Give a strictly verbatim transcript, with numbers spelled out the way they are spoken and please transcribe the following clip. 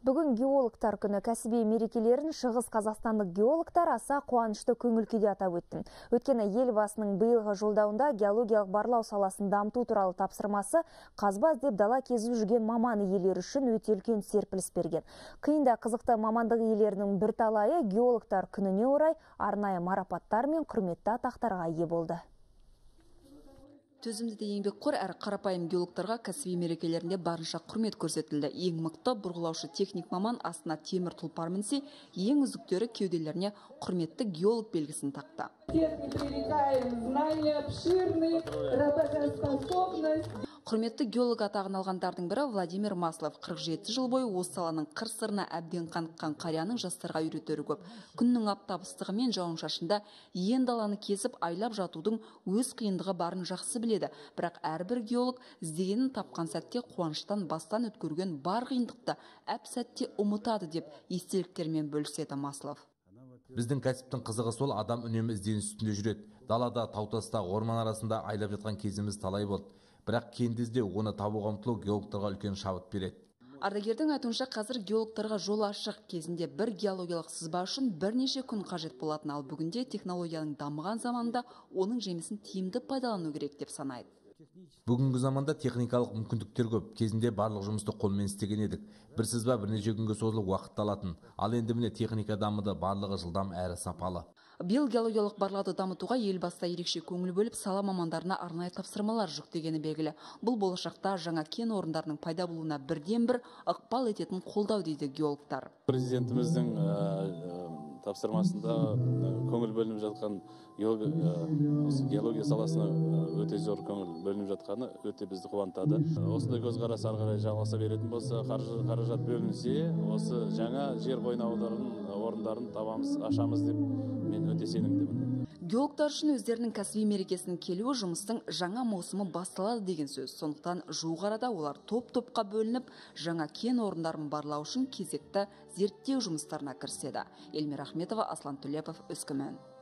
Бүгін геологтар күні кәсіби мерекелерін шығыс қазақстандық геологтар аса қуанышты көңіл күйде атап өтті. Өткені елбасының биылғы жолдауында геологиялық барлау саласын дамыту туралы тапсырмасы қазба іздеп дала кезіп жүрген маман иелері үшін өте үлкен серпіліс берген. Қиында қызықты мамандық иелерінің бірталайы геологтар күніне орай арнайы марапаттар мен құрметті атақтарға ие болды. Төзімді де еңбекқор әрі қарапайым геологтарға кәсіби мерекелерінде барынша құрмет көрсетілді. Ең мықты бұрғылаушы техник маман астына темір тұлпар мінсе, ең үздіктері кеуделеріне құрметті геолог белгісін тақты. Құрметті геолог атағын алғандардың бірі Владимир Маслов. қырық жеті жыл бойы осы саланың қыр-сырына әбден қаныққан қарияның жастарға үйретері көп. Күннің аптап ыстығы мен жауын-шашында ен даланы кесіп айлап жатудың өз қиындығы барын жақсы біледі. Бірақ әрбір геолог іздегенін тапқан сәтте қуаныштан бастан өткерген бар қиындықты әп сәтте ұмытады деп естеліктермен бөліседі Маслов. Біздің кәсіптің қызығы сол, адам үнемі ізденіс үстінде жүреді. Далада, таутаста, орман арасында айлап жатқан кезіміз талай болды. Бірақ кенді іздеу, оны табуға ұмтылу геологтарға үлкен шабыт береді. Ардагердің айтуынша қазір геологтарға жол ашық. Кезінде бір геологиялық сызба үшін бірнеше күн қажет болатын, ал бүгінде технологияның дамыған заманда оның жемісін тиімді пайдалану керек деп санайды. Бүгінгі заманда техникалық мүмкіндіктер көп. Кезінде барлық жұмысты қолмен істеген едік. Бір сызба бірнеше күнге созылып уақыт алатын. Ал енді міне техника дамыды, барлығы жылдам әрі сапалы. Биыл геологиялық барлауды дамытуға елбасы ерекше көңіл бөліп, сала мамандарына арнайы тапсырмалар жүктегені белгілі. Бұл болашақта жаңа кен орындарының пайда болуына бірден бір ықпал ететін қолдау дейді геологтар. Президентіміздің тапсырмасында көңіл бөлініп жатқан геология саласына өте зор көңіл бөлініп жатқаны өте бізді қуантады. Осындай көзқарас ары қарай жалғаса беретін болса, қаражат бөлінсе, осы жаңа жер қойнауларын орындарын табамыз, ашамыз деп мен өте сенімдімін. Геологтар үшін өздерінің кәсіби мерекесінің келуі жұмыстың жаңа маусымы басталады деген сөз. Сондықтан жуық арада олар топ-топқа бөлініп, жаңа кен орындарын барлау үшін кезекті зерттеу жұмыстарына кіріседі. Эльмира Ахметова, Аслан Төлепов, Өскемен.